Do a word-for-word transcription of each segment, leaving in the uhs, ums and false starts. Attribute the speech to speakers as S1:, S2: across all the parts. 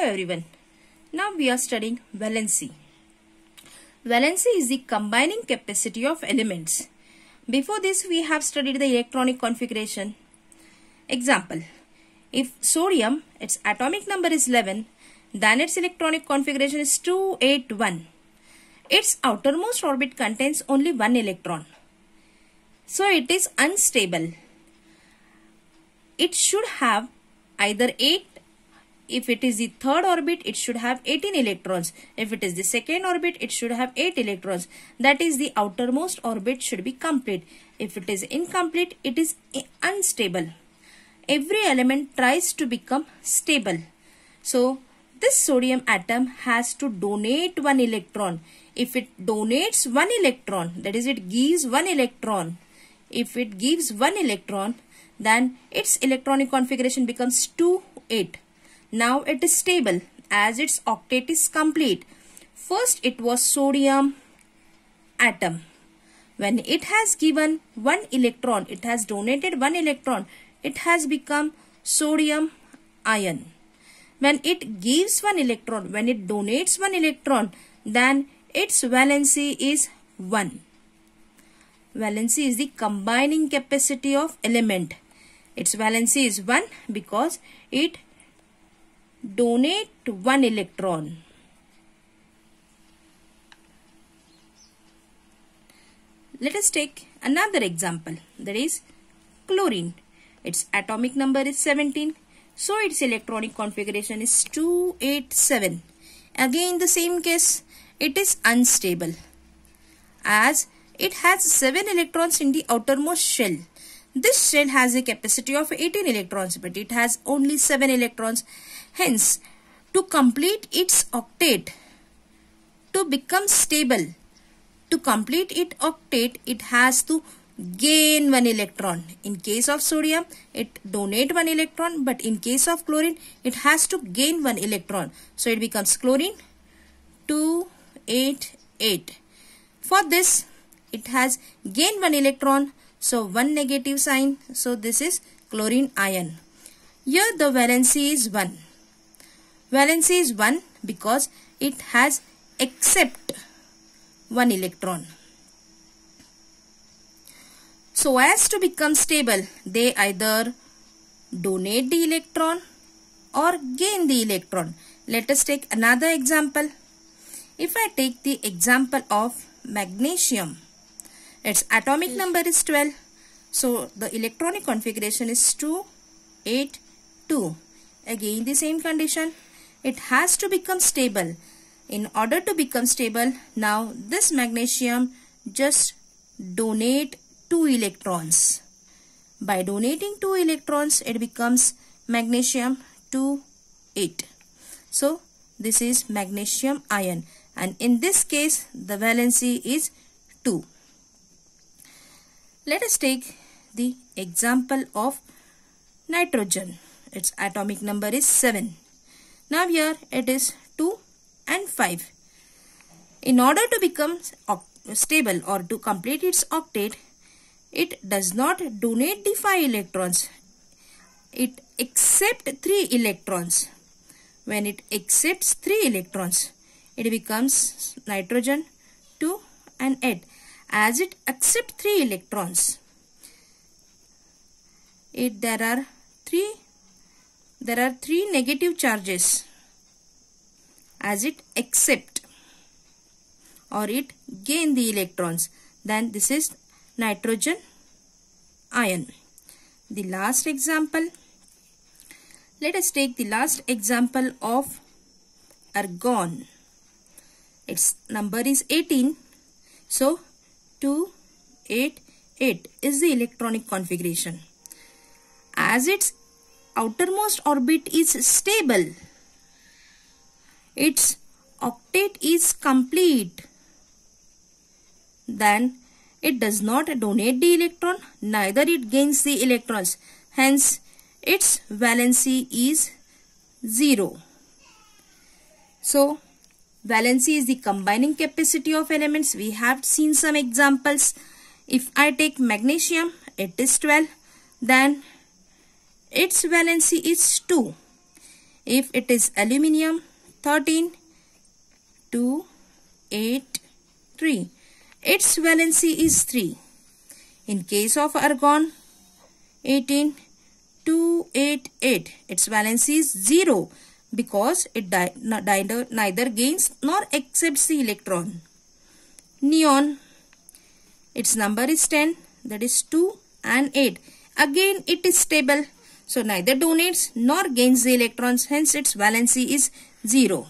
S1: everyone. Now we are studying valency. Valency is the combining capacity of elements. Before this we have studied the electronic configuration. Example, if sodium, its atomic number is eleven, then its electronic configuration is two eight one. Its outermost orbit contains only one electron. So it is unstable. It should have either eight. If it is the third orbit, it should have eighteen electrons. If it is the second orbit, it should have eight electrons. That is, the outermost orbit should be complete. If it is incomplete, it is unstable. Every element tries to become stable. So, this sodium atom has to donate one electron. If it donates one electron, that is, it gives one electron. If it gives one electron, then its electronic configuration becomes two eight. Now it is stable as its octet is complete. First it was sodium atom. When it has given one electron, it has donated one electron, it has become sodium ion. When it gives one electron, when it donates one electron, then its valency is one. Valency is the combining capacity of element. Its valency is one because it donate one electron. Let us take another example, that is chlorine. Its atomic number is seventeen, so its electronic configuration is two eight seven. Again the same case, it is unstable as it has seven electrons in the outermost shell. This shell has a capacity of eighteen electrons, but it has only seven electrons. Hence, to complete its octet, to become stable, to complete its octet, it has to gain one electron. In case of sodium, it donate one electron, but in case of chlorine, it has to gain one electron. So, it becomes chlorine two eight eight. For this, it has gained one electron, so one negative sign. So, this is chlorine ion. Here, the valency is one. Valency is one because it has accept one electron. So as to become stable, they either donate the electron or gain the electron. Let us take another example. If I take the example of magnesium, its atomic number is twelve. So the electronic configuration is two eight two. Again the same condition. It has to become stable. In order to become stable, now this magnesium just donate two electrons. By donating two electrons, it becomes magnesium two eight. So, this is magnesium ion. And in this case, the valency is two. Let us take the example of nitrogen. Its atomic number is seven. Now here it is two and five. In order to become stable or to complete its octet, it does not donate the five electrons. It accepts three electrons. When it accepts three electrons, it becomes nitrogen two and eight. As it accepts three electrons, it there are three There are three negative charges as it accept or it gain the electrons. Then this is nitrogen ion. The last example. Let us take the last example of argon. Its number is eighteen. So two eight eight is the electronic configuration. As its outermost orbit is stable, its octet is complete, then it does not donate the electron, neither it gains the electrons. Hence, its valency is zero. So, valency is the combining capacity of elements. We have seen some examples. If I take magnesium, it is twelve. Then its valency is two. If it is aluminium, thirteen, two, eight, three. Its valency is three. In case of argon, eighteen, two, eight, eight. Its valency is zero because it neither, neither gains nor accepts the electron. Neon, its number is ten, that is two and eight. Again it is stable, so neither donates nor gains the electrons, hence its valency is zero.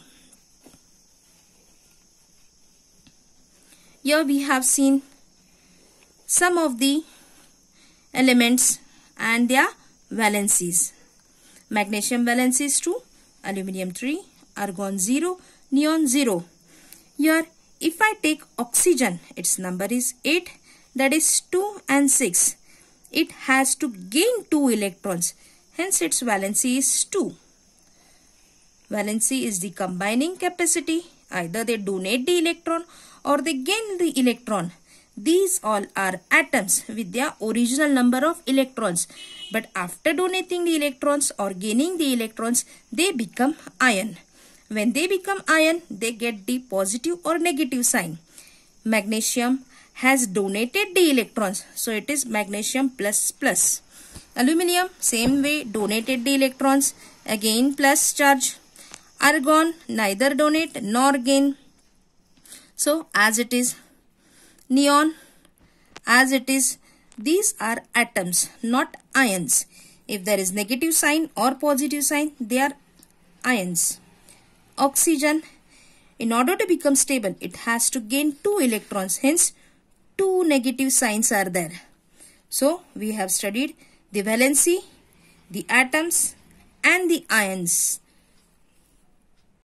S1: Here we have seen some of the elements and their valencies. Magnesium valency is two, aluminium three, argon zero, neon zero. Here if I take oxygen, its number is eight, that is two and six. It has to gain two electrons, hence its valency is two. Valency is the combining capacity. Either they donate the electron or they gain the electron. These all are atoms with their original number of electrons. But after donating the electrons or gaining the electrons, they become ion. When they become ion, they get the positive or negative sign. Magnesium has donated the electrons, so it is magnesium plus plus. Aluminium, same way, donated the electrons, again plus charge. Argon, neither donate nor gain, so as it is. Neon, as it is. These are atoms, not ions. If there is negative sign or positive sign, they are ions. Oxygen, in order to become stable, it has to gain two electrons, hence two negative signs are there. So we have studied the valency, the atoms and the ions.